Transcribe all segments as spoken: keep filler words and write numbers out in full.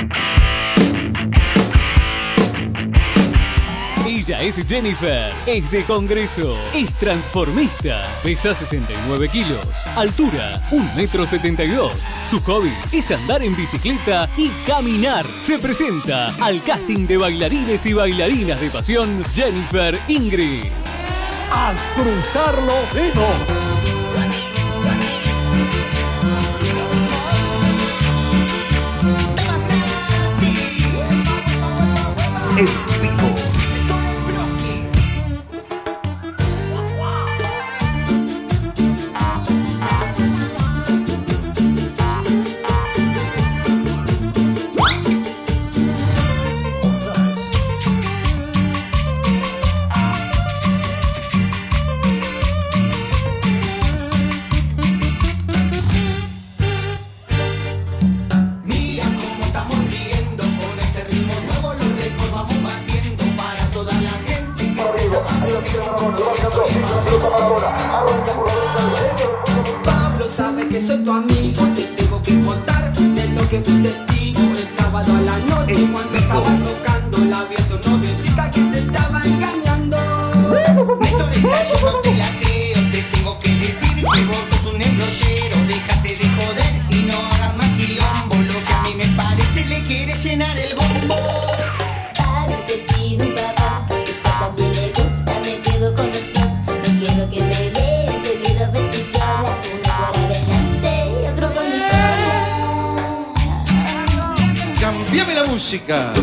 Ella es Jennifer, es de Congreso, es transformista, pesa sesenta y nueve kilos, altura un metro setenta y dos. Su hobby es andar en bicicleta y caminar. Se presenta al casting de bailarines y bailarinas de pasión, Jennifer Ingrid. ¡A cruzar los dedos! En vivo. Pablo sabe que soy tu amigo, te tengo que contar de lo que fui testigo el sábado a la noche cuando estaba tocando la vi a tu noviecita que te estaba engañando. Esto de que yo no te la creo, te tengo que decir que vos sos un embrollero, déjate de joder y no hagas más quilombo, lo que a mí me parece le quiere llenar el bombo. Padre, te pido papá, esta también me gusta, me quedo con los dos, no quiero que me leas, he querido festejar, uno por adelante y otro con mi cara. Cambiame la música.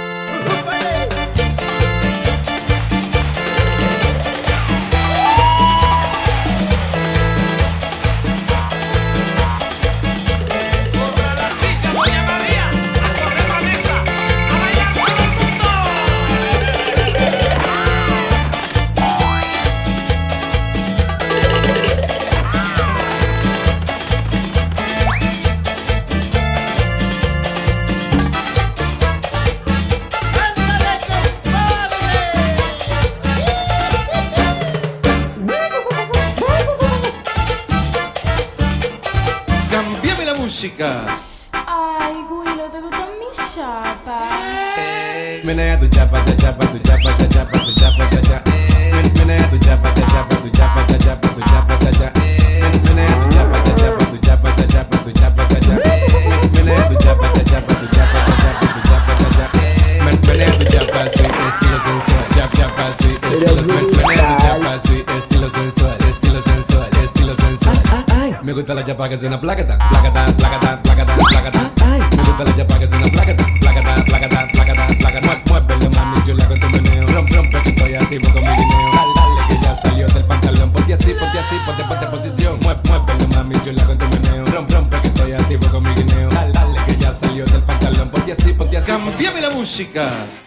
Música. Ay, Guilo, ¿te gusta mi chapa? Menea tu chapa, tu chapa, tu chapa, tu chapa, tu chapa, tu chapa. Menea tu chapa, tu chapa, tu chapa, tu chapa, tu chapa, tu chapa. Menea tu chapa, tu chapa, tu chapa, tu chapa, tu chapa, tu chapa. Menea tu chapa, tu chapa, tu chapa, tu chapa, tu chapa, tu chapa. Menea tu chapa, sí, estilo sensual, chapa, chapa, sí, estilo sensual. Menea tu chapa, sí, estilo sensual, estilo sensual, estilo sensual. Me gusta la chapa que es una placata, placata, placata, placata, placata. Me gusta la chapa que es una placata, placata, placata, placata, placata. Muévele mami chula con tu meneo, rompe, rompe que estoy activo con mi guineo. Dale, dale que ya salió del pantalón, ponte así, ponte así, ponte, ponte posición. Muévele mami chula con tu meneo, rompe, rompe que estoy activo con mi guineo. Dale, dale que ya salió del pantalón, ponte así, ponte así. Cambiame la música.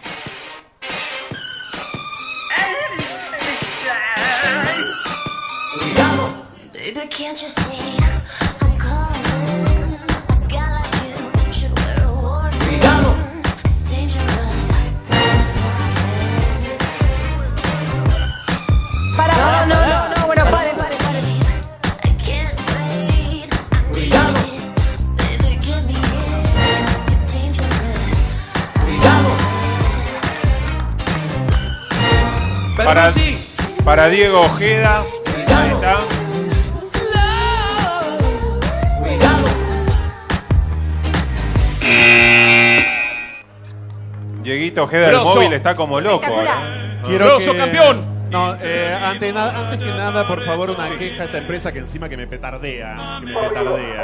Baby, can't you see I'm calling? A guy like you should wear a warning. It's dangerous. Para, no, no, no, bueno, pare, pare, pare. I can't wait. Cuidado. Baby, give me it. It's dangerous. Cuidado. Para, para Diego Ojeda. Ahí está. Dieguito Ojeda del móvil está como loco ahora. Quiero que... campeón! No, eh, ante na- antes que nada, por favor, una queja a esta empresa que encima que me petardea. Que me petardea.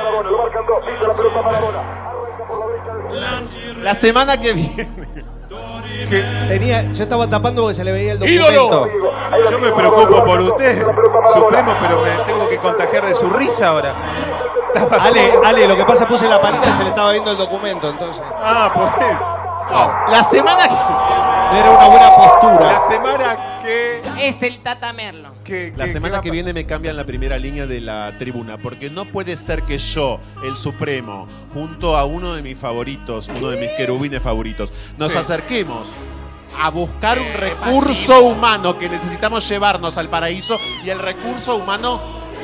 La semana que viene. Tenía, yo estaba tapando porque se le veía el documento. Yo me preocupo por usted, Supremo, pero me tengo que contagiar de su risa ahora. Ale, Ale, lo que pasa puse la palita y se le estaba viendo el documento, entonces. Ah, pues. No, la semana que... Era una buena postura. La semana que... Es el Tata Merlo. que La que- semana que que va- viene me cambian la primera línea de la tribuna, porque no puede ser que yo, el Supremo, junto a uno de mis favoritos, uno de mis querubines favoritos, nos Sí. acerquemos a buscar un recurso humano que necesitamos llevarnos al paraíso, y el recurso humano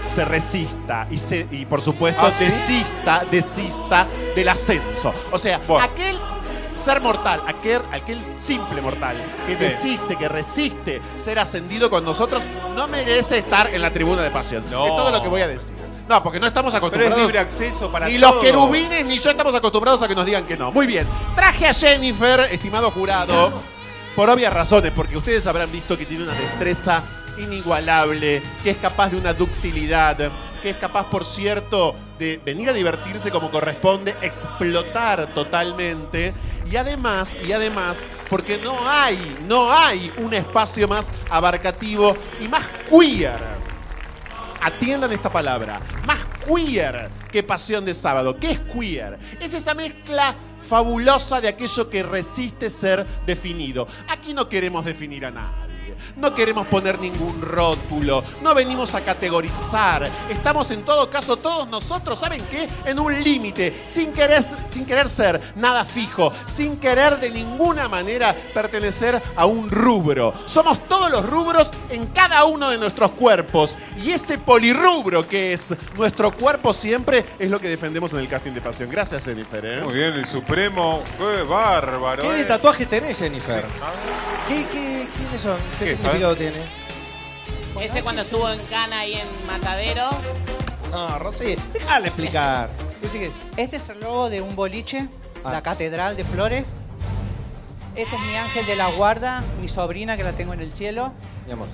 se resista y, se, y por supuesto, ¿Ah, sí? desista, desista del ascenso. O sea, Bueno. aquel ser mortal, aquel, aquel simple mortal que Sí. desiste, que resiste ser ascendido con nosotros, no merece estar en la tribuna de pasión. No. Es todo lo que voy a decir. No, porque no estamos Pero acostumbrados. es libre acceso para Ni todos. los querubines ni yo estamos acostumbrados a que nos digan que no. Muy bien. Traje a Jennifer, estimado jurado, por obvias razones, porque ustedes habrán visto que tiene una destreza inigualable, que es capaz de una ductilidad, que es capaz, por cierto, de venir a divertirse como corresponde, explotar totalmente. Y además, y además, porque no hay, no hay un espacio más abarcativo y más queer. Atiendan esta palabra, más queer que Pasión de Sábado. ¿Qué es queer? Es esa mezcla fabulosa de aquello que resiste ser definido. Aquí no queremos definir a nadie. No queremos poner ningún rótulo, no venimos a categorizar. Estamos en todo caso todos nosotros, ¿saben qué? En un límite, sin querer, sin querer ser nada fijo, sin querer de ninguna manera pertenecer a un rubro. Somos todos los rubros en cada uno de nuestros cuerpos. Y ese polirrubro que es nuestro cuerpo siempre es lo que defendemos en el casting de Pasión. Gracias, Jennifer. ¿eh? Muy bien, el Supremo. Qué bárbaro. ¿Qué de eh. tatuajes tenés, Jennifer? ¿Qué, qué, ¿Quiénes son? ¿Qué, ¿Qué, significado tiene? Ese cuando estuvo en Cana y en Matadero. No, Rosy, déjale explicar. ¿Qué sigues? Este es el logo de un boliche, Ah. la Catedral de Flores. Este es mi ángel de la guarda, mi sobrina que la tengo en el cielo. Mi amor.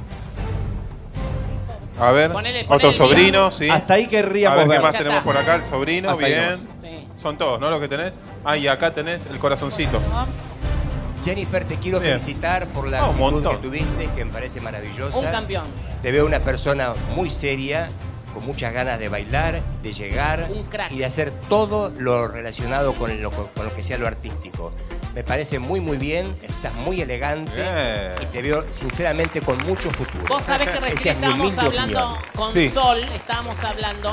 A ver, Ponele- otro ponele sobrino, bien. sí. Hasta ahí querríamos A ver, ¿qué ver. más Ya tenemos está. por acá? El sobrino, Hasta ahí bien. Sí. Son todos, ¿no? Los que tenés. Ah, y acá tenés el corazoncito. Jennifer, te quiero Bien. felicitar por la Ah, un actitud montón. que tuviste, que me parece maravillosa. Un campeón. Te veo una persona muy seria, con muchas ganas de bailar, de llegar Un crack. y de hacer todo lo relacionado con lo, con lo que sea lo artístico. Me parece muy, muy bien, estás muy elegante Bien. y te veo sinceramente con mucho futuro. Vos sabés que Esa recién es mi estábamos humilde hablando opinión. con Sí. Sol, estábamos hablando.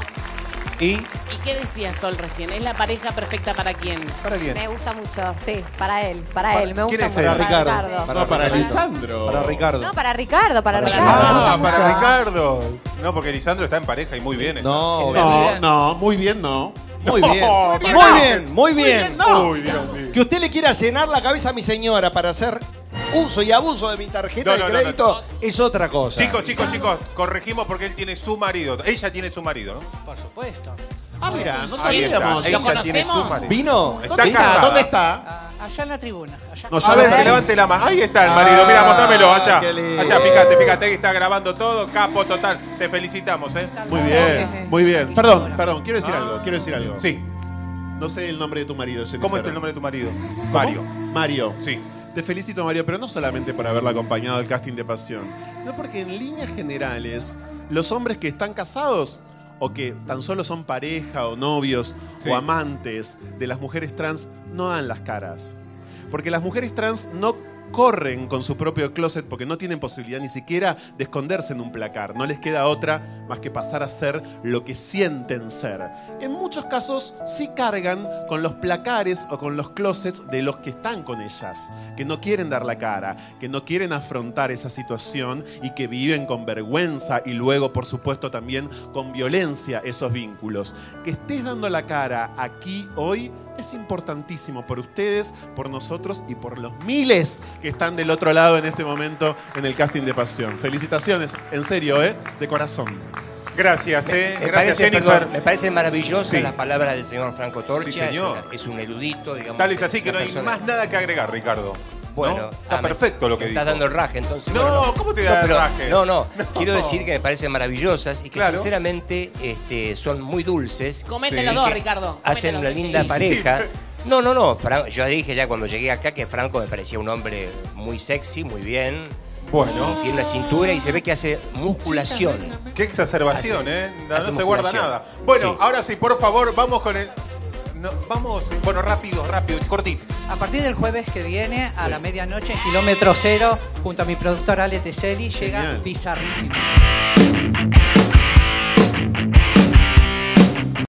¿Y ¿Y qué decía Sol recién? ¿Es la pareja perfecta para quién? para quién? Me gusta mucho, sí, para él, para Para- él, me ¿quién gusta es mucho. él? Para Ricardo. Para, No, para Ricardo. Lisandro. Para Ricardo. No, para Ricardo, para, Para Ricardo. me gusta Ah, para mucho. Ricardo. No, porque Lisandro está en pareja y muy bien. está. No, No, no, muy bien, no. muy bien. No, Muy no. bien, muy bien. no. Uy, Dios mío. Que usted le quiera llenar la cabeza a mi señora para hacer uso y abuso de mi tarjeta No, no, de no, crédito es otra cosa. Chicos, chicos, chicos, corregimos porque él tiene su marido. Ella tiene su marido, ¿no? Por supuesto. Ah, mira, no Ahí está. sabíamos. Ella ¿Lo tiene su conocemos? marido. ¿Vino? Está ¿Dónde está? casada. ¿Dónde está? Ah, allá en la tribuna. Allá. No A sabe. ver, levante la mano. Ahí está el marido. Ah, Mira, mostrámelo allá. qué lindo. Allá, fíjate, fíjate que está grabando todo. Capo total. Te felicitamos, ¿eh? Muy bien, muy bien. Perdón, perdón, quiero decir Ah. algo, quiero decir algo. Sí. No sé el nombre de tu marido, Jennifer. ¿Cómo es el nombre de tu marido? ¿Cómo? Mario. Mario. Sí. Te felicito, Mario, pero no solamente por haberla acompañado al casting de Pasión, sino porque en líneas generales, los hombres que están casados o que tan solo son pareja o novios Sí. o amantes de las mujeres trans no dan las caras. Porque las mujeres trans no corren con su propio closet porque no tienen posibilidad ni siquiera de esconderse en un placar. No les queda otra más que pasar a ser lo que sienten ser. En muchos casos sí cargan con los placares o con los closets de los que están con ellas, que no quieren dar la cara, que no quieren afrontar esa situación y que viven con vergüenza y luego, por supuesto, también con violencia esos vínculos. Que estés dando la cara aquí hoy es importantísimo por ustedes, por nosotros y por los miles que están del otro lado en este momento en el casting de Pasión. Felicitaciones, en serio, ¿eh? De corazón. Gracias, ¿eh? Me Gracias, parece, Jennifer. perdón, me parecen maravillosas Sí. las palabras del señor Franco Torcha. Sí, señor. Es, una- es un erudito, digamos. Tal es así que una no hay persona- más nada que agregar, Ricardo. Bueno, ¿No? Está ah, me- perfecto lo que me dijo. estás dando el raje, entonces. No, bueno, ¿cómo te da el pero- raje? No, no, No. quiero decir que me parecen maravillosas y que Claro. sinceramente este, son muy dulces. Comete Sí. los dos, Que Ricardo. Hacen Comete una los dos. linda Sí. pareja. No, no, no. Fran- yo dije ya cuando llegué acá que Franco me parecía un hombre muy sexy, muy bien. Bueno. Tiene una cintura y se ve que hace musculación. Qué exacerbación, Hace- ¿eh? No, hace no se guarda musculación. nada. Bueno, Sí. ahora sí, por favor, vamos con el... no, vamos, bueno, rápido, rápido, cortito. A partir del jueves que viene, a la medianoche, en kilómetro cero, junto a mi productor Ale Teseli, llega Genial. Bizarrísimo.